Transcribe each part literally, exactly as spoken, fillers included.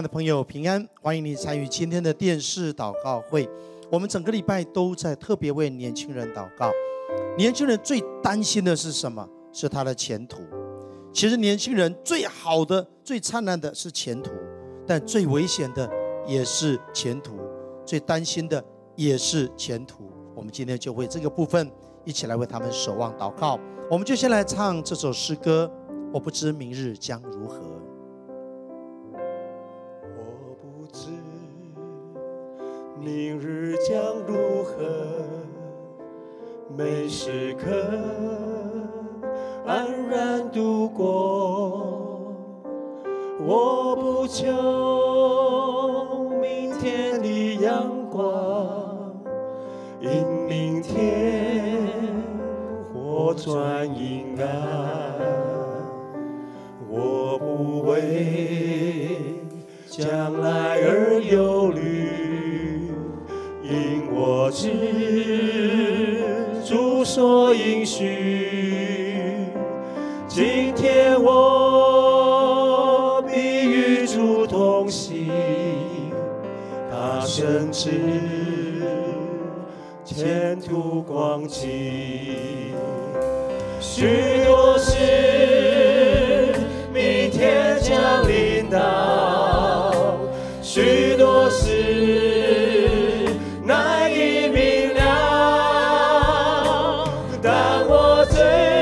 的朋友平安，欢迎你参与今天的电视祷告会。我们整个礼拜都在特别为年轻人祷告。年轻人最担心的是什么？是他的前途。其实年轻人最好的、最灿烂的是前途，但最危险的也是前途，最担心的也是前途。我们今天就为这个部分一起来为他们守望祷告。我们就先来唱这首诗歌，我不知明日将如何。 我不知明日将如何，每时刻安然度过。我不求明天的阳光，因明天火转阴暗。我不为将来而忧虑，因我知主所应许。今天我必与主同行，他深知前途光景。许多事明天将临到，许多事难以明了，但我知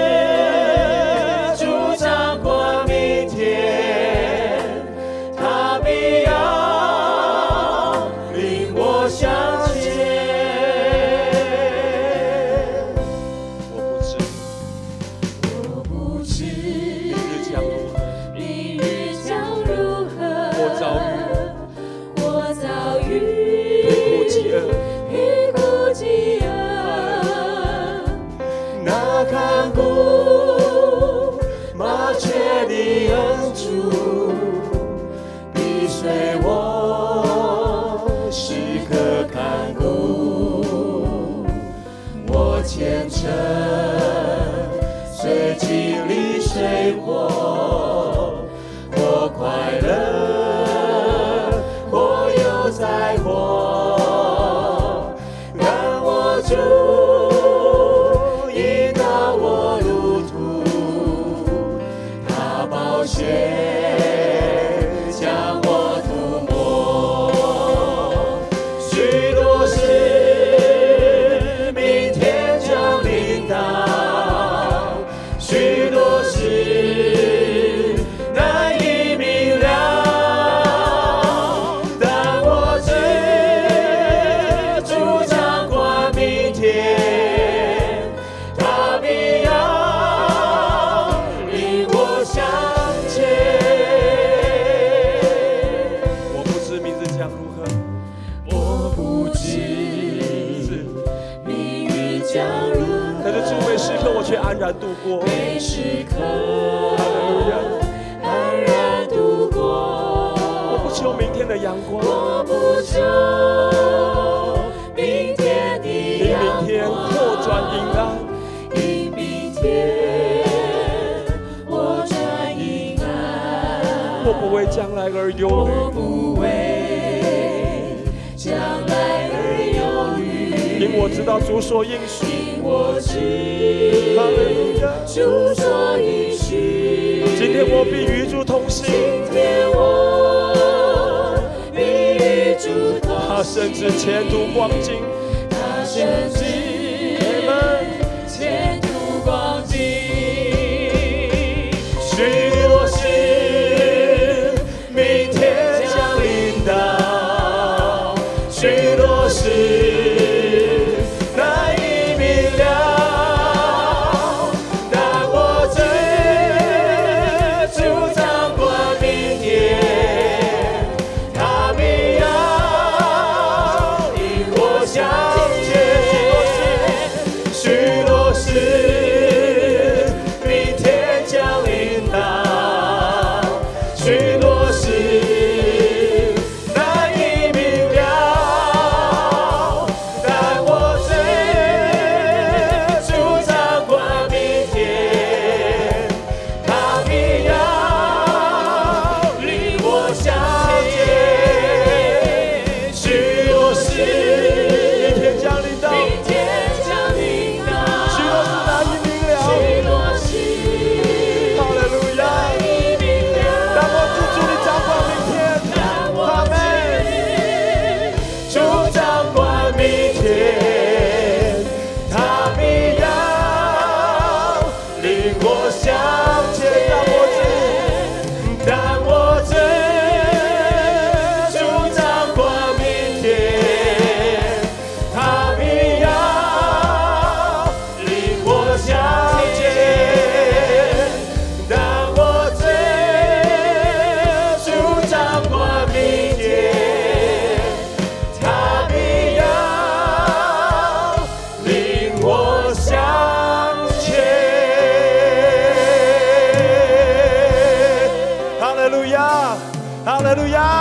主掌管明天，他必要领我向前。我不知，我不知明日将如何， 明日将如何？ 我遭遇我遭遇欲哭饥饿， 欲哭饥饿， 那看顾麻雀的恩主，必随我时刻看顾。我虔诚虽经历水火，或快乐，或有灾祸，但我主引导我路途，他宝血将我涂抹。许多事明天将临到，许多事难以明了，但我知主掌管明天，他必要领我向前。我不知明日将如何，我不知明日将如何，但是诸位时刻我却安然度过。 每时刻哈利路亚！ 安然度过。 我不求明天的阳光， 我不求明天的因明阳天光， 或转阴暗。 因明天我转阴暗。 我不为将来而忧我虑， 不为将来而忧虑， 因我知道主所应许。 因我知哈利路亚！ 主所应许。 今天我必与主同行， 今天我必与主同行。 他深知前途光景， 他深知前途光景。 许多事明天将临到，许多事难以明了，但我知主掌管明天，他必要领我向前。许多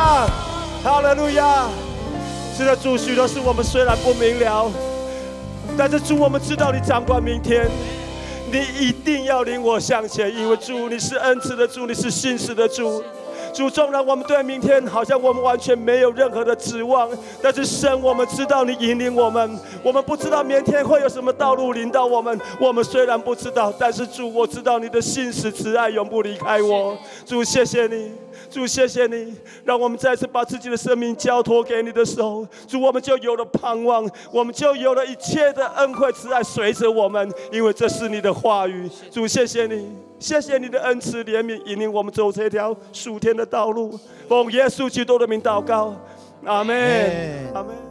亚，哈利路亚！是的，主，许多事我们虽然不明了，但是主，我们知道你掌管明天，你一定要领我向前，因为主，你是恩慈的主，你是信实的主。主，纵然我们对明天好像我们完全没有任何的指望，但是神，我们知道你引领我们。我们不知道明天会有什么道路领到我们，我们虽然不知道，但是主，我知道你的信实慈爱永不离开我。主，谢谢你。主，谢谢你，让我们再次把自己的生命交托给你的时候，主，我们就有了盼望，我们就有了一切的恩惠慈爱随着我们，因为这是你的话语。主，谢谢你，谢谢你的恩慈怜悯，引领我们走这条属天的道路。奉耶稣基督的名祷告，阿们，阿们。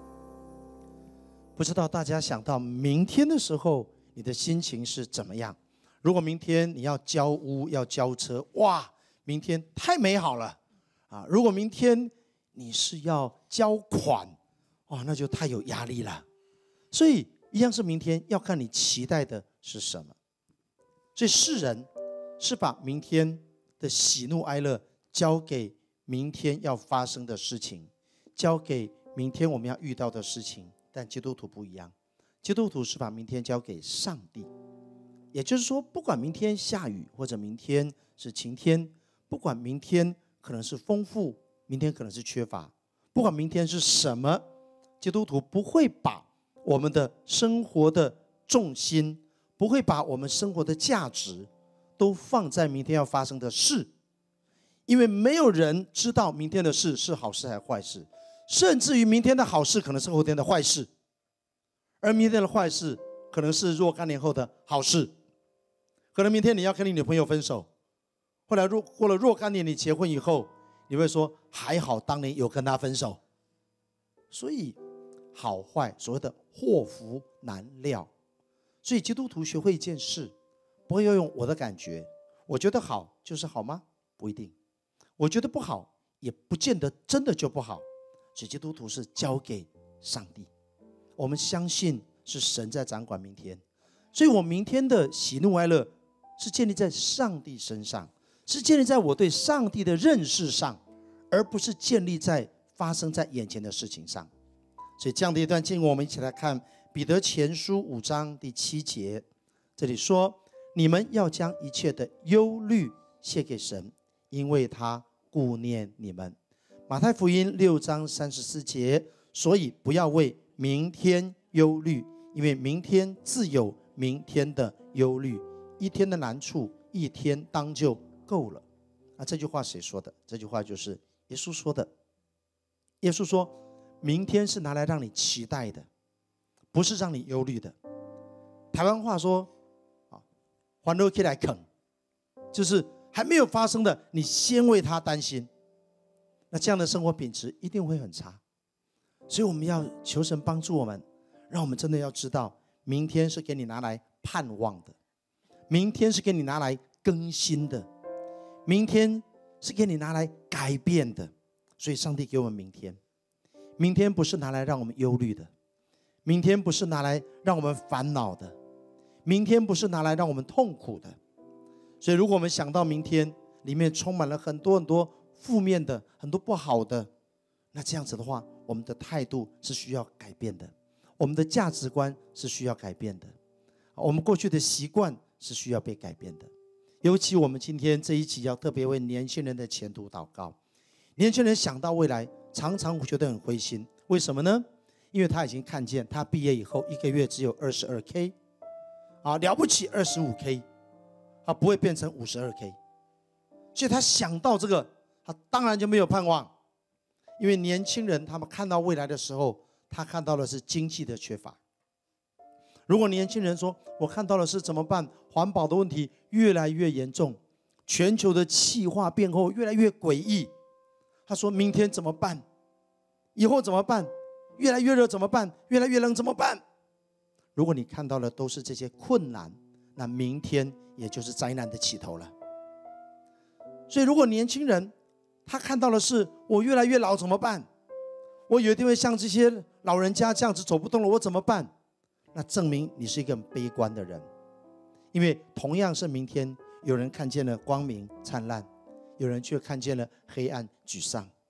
不知道大家想到明天的时候，你的心情是怎么样？如果明天你要交屋要交车，哇！明天太美好了啊！如果明天你是要交款，哇，那就太有压力了。所以一样是明天，要看你期待的是什么。所以世人是把明天的喜怒哀乐交给明天要发生的事情，交给明天我们要遇到的事情。但基督徒不一样，基督徒是把明天交给上帝。也就是说，不管明天下雨或者明天是晴天，不管明天可能是丰富，明天可能是缺乏，不管明天是什么，基督徒不会把我们的生活的重心，不会把我们生活的价值都放在明天要发生的事，因为没有人知道明天的事是好事还是坏事，甚至于明天的好事可能是后天的坏事，而明天的坏事可能是若干年后的好事。可能明天你要跟你女朋友分手，后来过了若干年你结婚以后，你会说还好当年有跟他分手。所以好坏所谓的祸福难料。所以基督徒学会一件事，不会要用我的感觉，我觉得好就是好吗？不一定。我觉得不好也不见得真的就不好。所以基督徒是交给上帝，我们相信是神在掌管明天，所以我明天的喜怒哀乐是建立在上帝身上，是建立在我对上帝的认识上，而不是建立在发生在眼前的事情上。所以这样的一段经文，我们一起来看彼得前书五章第七节，这里说：你们要将一切的忧虑卸给神，因为他顾念你们。马太福音六章三十四节，所以不要为明天忧虑，因为明天自有明天的忧虑，一天的难处一天当就够了。啊，这句话谁说的？这句话就是耶稣说的。耶稣说明天是拿来让你期待的，不是让你忧虑的。台湾话说还都起来啃，就是还没有发生的你先为他担心，那这样的生活品质一定会很差。所以我们要求神帮助我们，让我们真的要知道明天是给你拿来盼望的，明天是给你拿来更新的，明天是给你拿来改变的。所以上帝给我们明天，明天不是拿来让我们忧虑的，明天不是拿来让我们烦恼的，明天不是拿来让我们痛苦的。所以如果我们想到明天里面充满了很多很多负面的，很多不好的，那这样子的话，我们的态度是需要改变的，我们的价值观是需要改变的，我们过去的习惯是需要被改变的。尤其我们今天这一集要特别为年轻人的前途祷告。年轻人想到未来常常会觉得很灰心，为什么呢？因为他已经看见他毕业以后一个月只有 二十二K， 啊，了不起 二十五K， 他不会变成 五十二K， 所以他想到这个，他当然就没有盼望。因为年轻人他们看到未来的时候，他看到的是经济的缺乏。如果年轻人说我看到的是怎么办，环保的问题越来越严重，全球的气化变化越来越诡异，他说明天怎么办，以后怎么办，越来越热怎么办，越来越冷怎么办。如果你看到的都是这些困难，那明天也就是灾难的起头了。所以如果年轻人他看到的是我越来越老怎么办，我有一天会像这些老人家这样子走不动了，我怎么办，那证明你是一个很悲观的人。因为同样是明天，有人看见了光明灿烂，有人却看见了黑暗沮丧。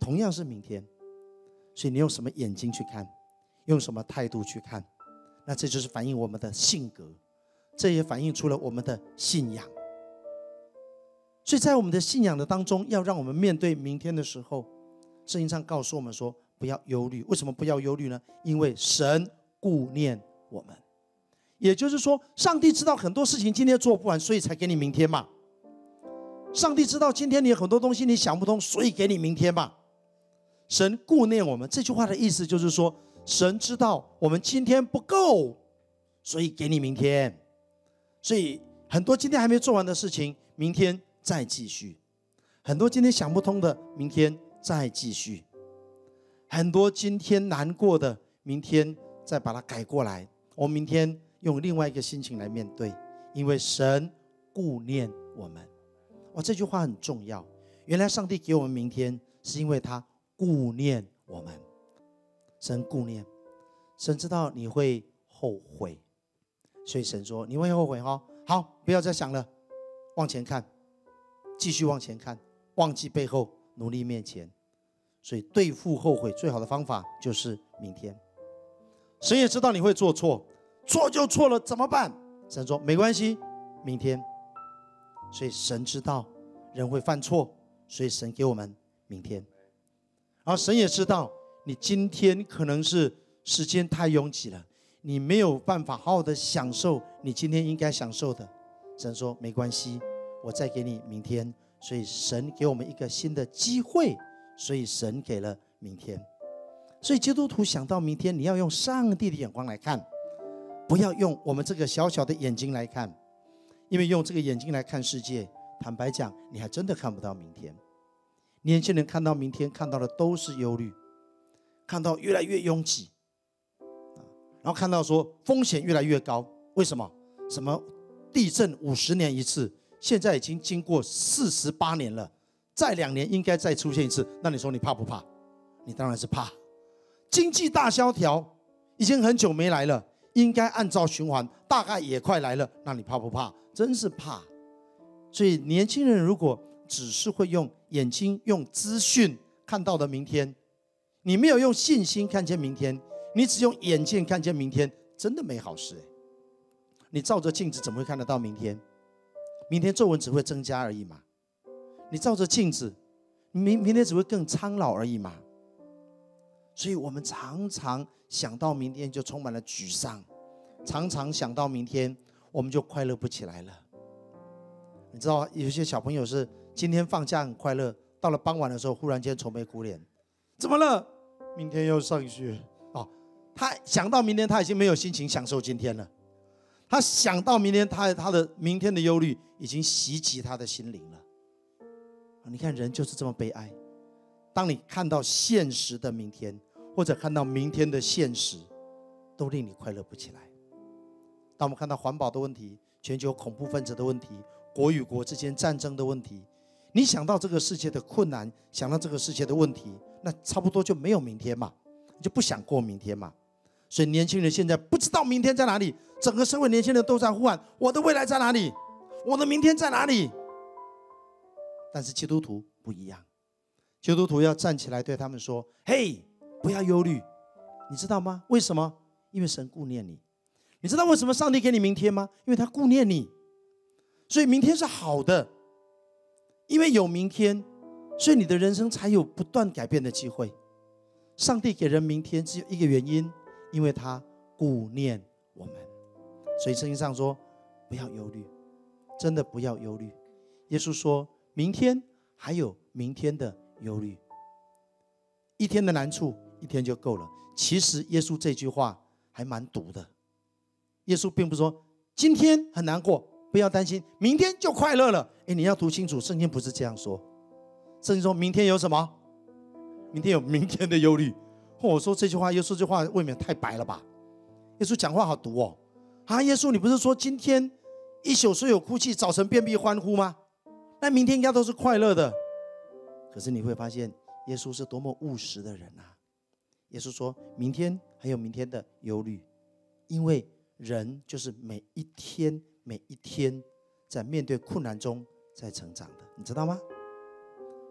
同样是明天，所以你用什么眼睛去看，用什么态度去看，那这就是反映我们的性格，这也反映出了我们的信仰。所以在我们的信仰的当中，要让我们面对明天的时候，圣经上告诉我们说不要忧虑。为什么不要忧虑呢？因为神顾念我们。也就是说，上帝知道很多事情今天做不完，所以才给你明天嘛。上帝知道今天你有很多东西你想不通，所以给你明天嘛。神顾念我们，这句话的意思就是说，神知道我们今天不够，所以给你明天。所以很多今天还没做完的事情，明天再继续；很多今天想不通的，明天再继续；很多今天难过的，明天再把它改过来。我们明天用另外一个心情来面对，因为神顾念我们。哇，这句话很重要。原来上帝给我们明天，是因为他顾念我们。神顾念，神知道你会后悔，所以神说你会后悔哦。好，不要再想了，往前看，继续往前看，忘记背后，努力面前。所以对付后悔最好的方法就是明天。神也知道你会做错，错就错了，怎么办？神说没关系，明天。所以神知道人会犯错，所以神给我们明天。然后神也知道你今天可能是时间太拥挤了，你没有办法好好的享受你今天应该享受的。神说没关系，我再给你明天。所以神给我们一个新的机会，所以神给了明天。所以基督徒想到明天，你要用上帝的眼光来看，不要用我们这个小小的眼睛来看。因为用这个眼睛来看世界，坦白讲，你还真的看不到明天。年轻人看到明天，看到的都是忧虑，看到越来越拥挤，然后看到说风险越来越高。为什么？什么地震五十年一次，现在已经经过四十八年了，再两年应该再出现一次。那你说你怕不怕？你当然是怕。经济大萧条已经很久没来了，应该按照循环，大概也快来了。那你怕不怕？真是怕。所以年轻人如果只是会用眼睛、用资讯看到的明天，你没有用信心看见明天，你只用眼见看见明天，真的没好事。你照着镜子怎么会看得到明天？明天皱纹只会增加而已嘛。你照着镜子，明明天只会更苍老而已嘛。所以我们常常想到明天就充满了沮丧，常常想到明天我们就快乐不起来了。你知道有些小朋友是今天放假很快乐，到了傍晚的时候忽然间愁眉苦脸，怎么了？明天要上学哦。他想到明天他已经没有心情享受今天了，他想到明天他他的明天的忧虑已经袭击他的心灵了。你看人就是这么悲哀，当你看到现实的明天，或者看到明天的现实，都令你快乐不起来。当我们看到环保的问题，全球恐怖分子的问题，国与国之间战争的问题，你想到这个世界的困难，想到这个世界的问题，那差不多就没有明天嘛，你就不想过明天嘛。所以年轻人现在不知道明天在哪里，整个社会年轻人都在呼喊我的未来在哪里，我的明天在哪里。但是基督徒不一样，基督徒要站起来对他们说，嘿，不要忧虑。你知道吗？为什么？因为神顾念你。你知道为什么上帝给你明天吗？因为他顾念你，所以明天是好的。因为有明天，所以你的人生才有不断改变的机会。上帝给人明天只有一个原因，因为他顾念我们。所以圣经上说不要忧虑，真的不要忧虑。耶稣说明天还有明天的忧虑，一天的难处一天就够了。其实耶稣这句话还蛮毒的。耶稣并不是说今天很难过不要担心，明天就快乐了。哎，你要读清楚，圣经不是这样说。圣经说明天有什么？明天有明天的忧虑。我说这句话，耶稣这句话未免太白了吧？耶稣讲话好毒哦。啊，耶稣你不是说今天一宿虽有哭泣，早晨便必欢呼吗？那明天应该都是快乐的。可是你会发现耶稣是多么务实的人啊。耶稣说明天还有明天的忧虑，因为人就是每一天每一天在面对困难中在成长的，你知道吗？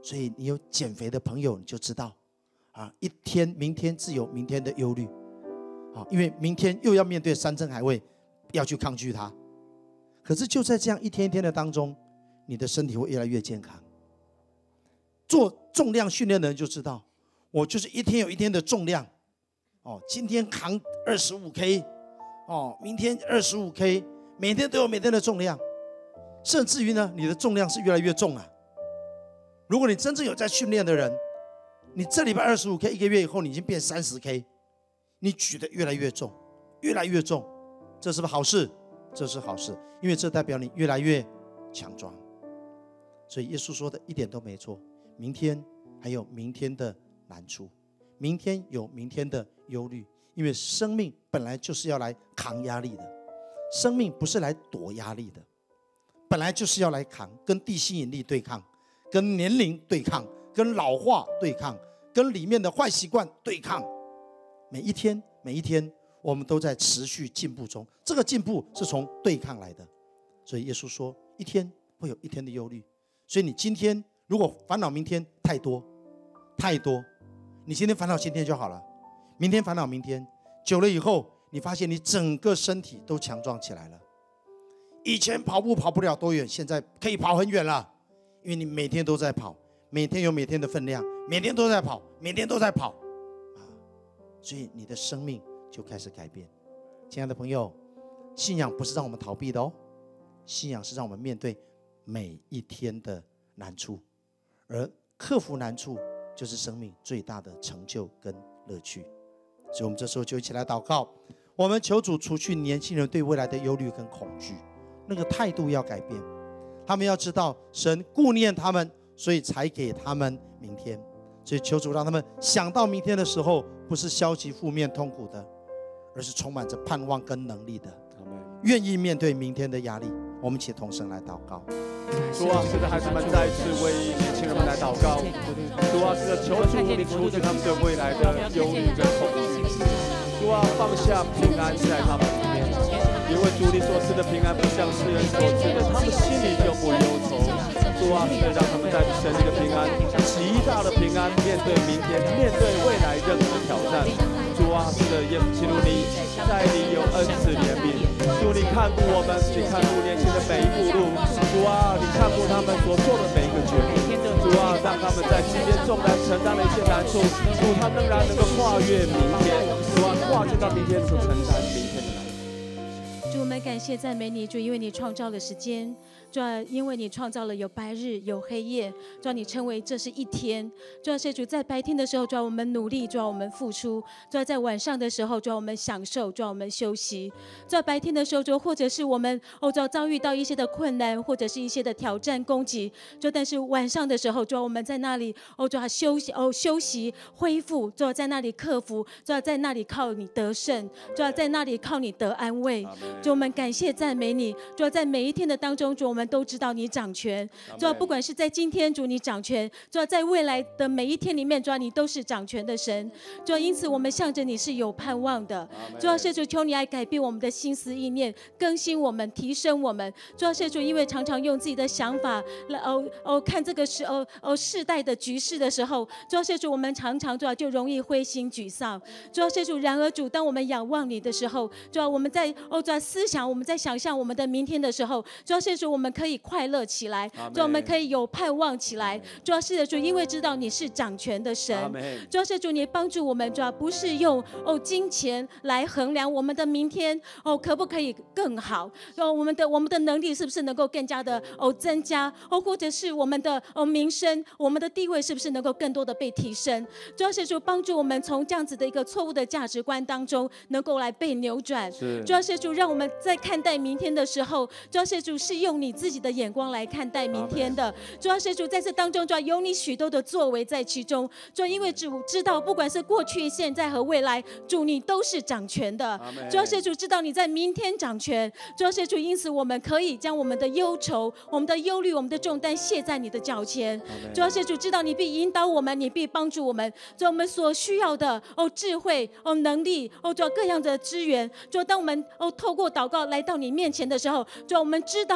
所以你有减肥的朋友，你就知道啊，一天明天自有明天的忧虑啊，因为明天又要面对山珍海味，要去抗拒它。可是就在这样一天一天的当中，你的身体会越来越健康。做重量训练的人就知道，我就是一天有一天的重量哦，今天扛二十五 K 哦，明天二十五 K， 每天都有每天的重量，甚至于呢，你的重量是越来越重啊。如果你真正有在训练的人，你这礼拜二十五 K， 一个月以后你已经变三十 K， 你举得越来越重，越来越重，这是不是好事？这是好事，因为这代表你越来越强壮。所以耶稣说的一点都没错，明天还有明天的难处，明天有明天的忧虑，因为生命本来就是要来扛压力的，生命不是来躲压力的，本来就是要来扛，跟地心引力对抗，跟年龄对抗，跟老化对抗，跟里面的坏习惯对抗。每一天每一天我们都在持续进步中，这个进步是从对抗来的。所以耶稣说一天会有一天的忧虑，所以你今天如果烦恼明天太多太多，你今天烦恼今天就好了，明天烦恼明天，久了以后你发现你整个身体都强壮起来了。以前跑步跑不了多远，现在可以跑很远了，因为你每天都在跑，每天有每天的分量，每天都在跑，每天都在跑啊，所以你的生命就开始改变。亲爱的朋友，信仰不是让我们逃避的哦，信仰是让我们面对每一天的难处，而克服难处就是生命最大的成就跟乐趣。所以我们这时候就一起来祷告，我们求主除去年轻人对未来的忧虑跟恐惧，那个态度要改变，他们要知道神顾念他们，所以才给他们明天。所以求主让他们想到明天的时候，不是消极负面痛苦的，而是充满着盼望跟能力的，愿意面对明天的压力。我们一起同声来祷告。 主啊，是的孩子们再一次为年轻人们来祷告。主啊，是的，求主你除去他们对未来的忧虑跟恐惧。主啊，放下平安在他们里面，因为主你所赐的平安不像世人所赐的，他们心里就不忧愁。主啊，是的，让他们带着神的平安，极大的平安，面对明天，面对未来任何的挑战。主啊，是的，耶稣基督你在你有恩慈怜悯。主，你看顾我们，你看顾年轻的每一步路。主啊，你看顾他们所做的每一个决定。主啊，让他们在今天纵然承担了一些难处，主他仍然能够跨越明天。主啊，跨越到明天所承担明天的难处。 主，我们感谢赞美你，主，因为你创造了时间，主啊，因为你创造了有白日有黑夜，主啊，你称为这是一天。主啊，主在白天的时候，主啊，我们努力，主啊，我们付出；主啊，在晚上的时候，主啊，我们享受，主啊，我们休息。主啊，白天的时候，主或者是我们哦，主遭遇到一些的困难，或者是一些的挑战攻击，主，但是晚上的时候，主啊，我们在那里哦，主啊，休息哦，休息恢复，主啊，在那里克服，主啊，在那里靠你得胜，主啊，在那里靠你得安慰。主，我们感谢赞美你，主啊，在每一天的当中，主，我们都知道你掌权，主啊，不管是在今天，主你掌权，主啊，在未来的每一天里面，主啊，你都是掌权的神，主啊，因此我们向着你是有盼望的。主啊，主求你来改变我们的心思意念，更新我们，提升我们。主啊，主因为常常用自己的想法来哦哦看这个时哦哦世代的局势的时候，主啊，主我们常常主啊就容易灰心沮丧。主啊，主然而主，当我们仰望你的时候，主啊，我们在哦主啊思想，我们在想象我们的明天的时候，主啊，主我们可以快乐起来，主啊，我们可以有盼望起来。主啊，是的，主，因为知道你是掌权的神。主啊，是主，你帮助我们，主啊，不是用哦金钱来衡量我们的明天哦可不可以更好，哦我们的我们的能力是不是能够更加的哦增加，哦或者是我们的哦名声，我们的地位是不是能够更多的被提升。主啊，是主帮助我们从这样子的一个错误的价值观当中能够来被扭转。主啊，是主让我们在看待明天的时候，主啊，是主是用你自己的眼光来看待明天的。主啊，是主在这当中，主啊，有你许多的作为在其中。主啊，因为主知道，不管是过去、现在和未来，主你都是掌权的。主啊，是主知道你在明天掌权。主啊，是主，因此我们可以将我们的忧愁、我们的忧虑、我们的重担卸在你的脚前。主啊，是主知道你必引导我们，你必帮助我们。主啊，我们所需要的哦智慧、哦能力、哦主啊各样的资源。主啊，当我们哦透过祷告来到你面前的时候，主啊，我们知道哦我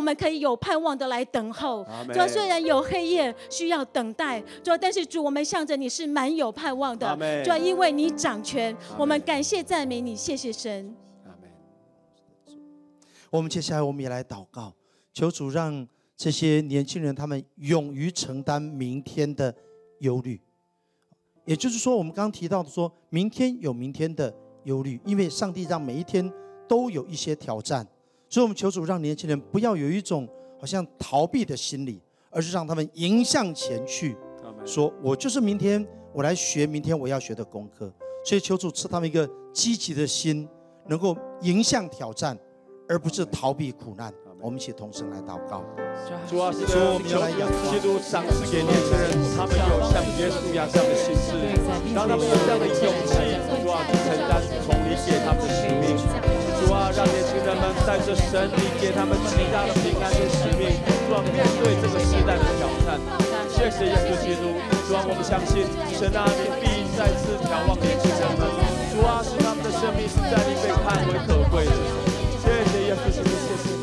我们可以有盼望的来等候。主啊，虽然有黑夜需要等待，主啊，但是主，我们向着你是满有盼望的。主啊，因为你掌权，我们感谢赞美你，谢谢神。 我们接下来我们也来祷告，求主让这些年轻人他们勇于承担明天的忧虑。也就是说，我们刚刚提到的说，明天有明天的忧虑，因为上帝让每一天都有一些挑战，所以我们求主让年轻人不要有一种好像逃避的心理，而是让他们迎向前去，说我就是明天我来学明天我要学的功课。所以求主赐他们一个积极的心，能够迎向挑战，而不是逃避苦难。我们一起同声来祷告。 主啊，是的，我们求基督赏赐给年轻人，他们有像耶稣一样这样的心智，让他们有这样的勇气，主啊，去承担从你给他们的使命。主啊，让年轻人们带着神你给他们极大的平安跟使命，主啊，面对这个时代的挑战。谢谢耶稣基督，主啊，我们相信神啊，你必再次眺望年轻人们，主啊，使他们的生命是在你被看为可贵的。谢谢耶稣基督，谢谢。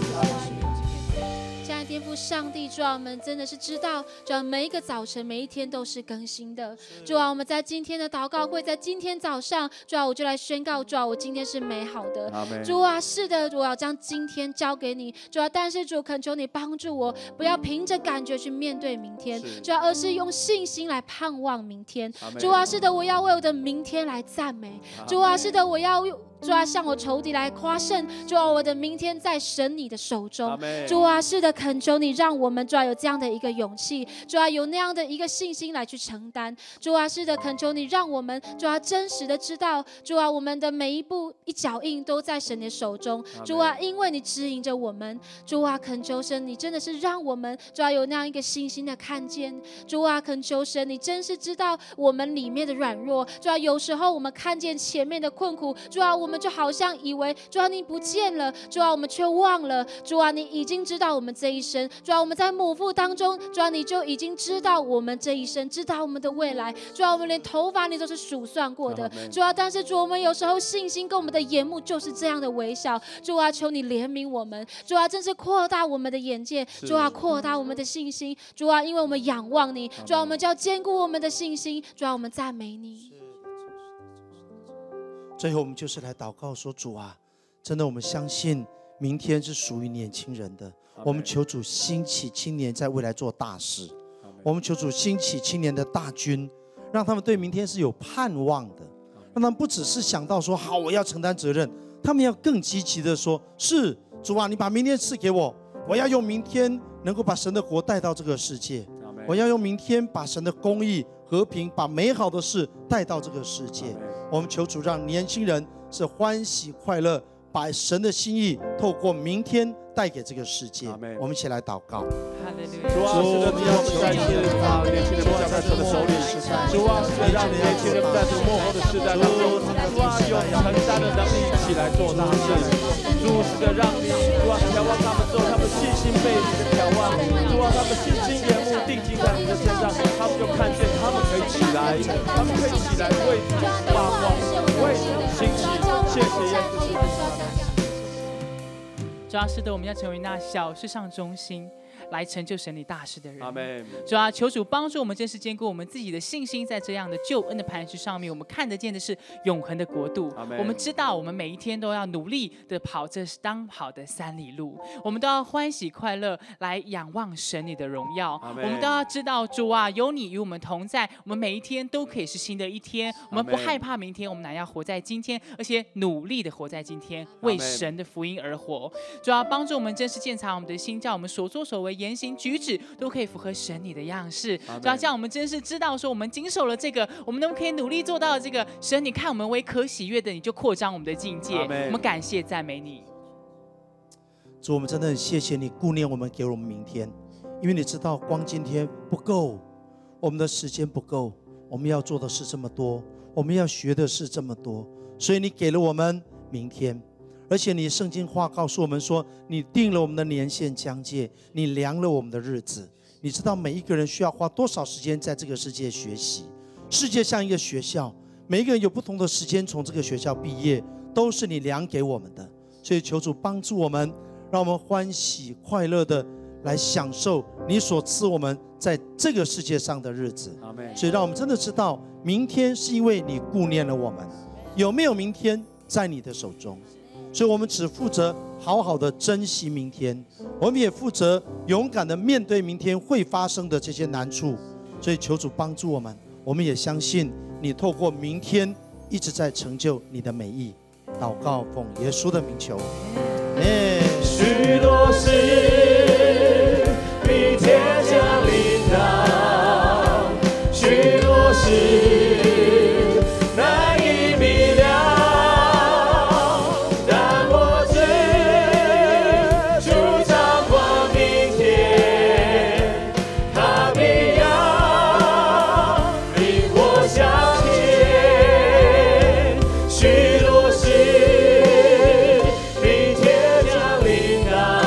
天父上帝，主啊，我们真的是知道，主啊，每一个早晨，每一天都是更新的。主啊，我们在今天的祷告会，在今天早上，主啊，我就来宣告，主啊，我今天是美好的。主啊，是的，我要将今天交给你。主啊，但是主，恳求你帮助我，不要凭着感觉去面对明天，主啊，而是用信心来盼望明天。主啊，是的，我要为我的明天来赞美。主啊，是的，我要主啊，向我仇敌来夸胜。主啊，我的明天在神你的手中。主啊，是的，恳求你让我们主啊有这样的一个勇气，主啊有那样的一个信心来去承担。主啊，是的，恳求你让我们主啊真实的知道，主啊我们的每一步一脚印都在神的手中。主啊，因为你指引着我们。主啊，恳求神，你真的是让我们主啊有那样一个信心的看见。主啊，恳求神，你真是知道我们里面的软弱。主啊，有时候我们看见前面的困苦，主啊，我们就好像以为主啊你不见了，主啊我们却忘了，主啊你已经知道我们这一生。主啊，我们在母腹当中，主啊你就已经知道我们这一生，知道我们的未来。主啊，我们连头发你都是数算过的。主啊，但是主，我们有时候信心跟我们的眼目就是这样的微小。主啊，求你怜悯我们。主啊，真是扩大我们的眼界。主啊，扩大我们的信心。主啊，因为我们仰望你。主啊，我们就要坚固我们的信心。主啊，我们赞美你。 最后我们就是来祷告说，主啊，真的我们相信明天是属于年轻人的。我们求主兴起青年在未来做大事，我们求主兴起青年的大军，让他们对明天是有盼望的，让他们不只是想到说好我要承担责任，他们要更积极的说，是主啊，你把明天赐给我，我要用明天能够把神的国带到这个世界，我要用明天把神的公义和平，把美好的事带到这个世界。我们求主让年轻人是欢喜快乐，把神的心意透过明天带给这个世界。我们一起来祷告。 主啊，是的，你要再次把年轻人交在神的手里。主啊，是的，让年轻人在这个幕后的时代当中，主啊，有承担的能力一起来做大事。主是的，让你主啊眺望他们之后，他们信心被你的眺望。主啊，他们信心眼目定睛在你的身上，他们就看见他们可以起来，他们可以起来为你发光，为你兴起。谢谢耶稣。 主啊，是的，我们要成为那小事上中心，来成就神你大事的人。 阿们。 主啊，求主帮助我们，真是坚固我们自己的信心，在这样的救恩的磐石上面，我们看得见的是永恒的国度。我们知道，我们每一天都要努力的跑这当好的三里路，我们都要欢喜快乐来仰望神你的荣耀。我们都要知道，主啊，有你与我们同在，我们每一天都可以是新的一天。我们不害怕明天，我们乃要活在今天，而且努力的活在今天，为神的福音而活。主啊，帮助我们真是鉴察我们的心，叫我们所作所为、言行举止都可以符合神你的样式。主啊，这样我们真是知道说，我们谨守了这个，我们都可以努力做到这个。神，你看我们为可喜悦的，你就扩张我们的境界。我们感谢赞美你。 主，我们真的很谢谢你顾念我们，给我们明天，因为你知道光今天不够，我们的时间不够，我们要做的是这么多，我们要学的是这么多，所以你给了我们明天。而且你圣经话告诉我们说，你定了我们的年限疆界，你量了我们的日子。你知道每一个人需要花多少时间在这个世界学习。世界像一个学校，每一个人有不同的时间从这个学校毕业，都是你量给我们的。所以求主帮助我们， 让我们欢喜快乐的来享受你所赐我们在这个世界上的日子。所以让我们真的知道，明天是因为你顾念了我们，有没有明天在你的手中。所以我们只负责好好的珍惜明天，我们也负责勇敢的面对明天会发生的这些难处。所以求主帮助我们，我们也相信你透过明天一直在成就你的美意。祷告奉耶稣的名求， 许多事明天将临到，许多事难以明了，但我知主掌管明天，他必要领我向前。许多事明天将临到。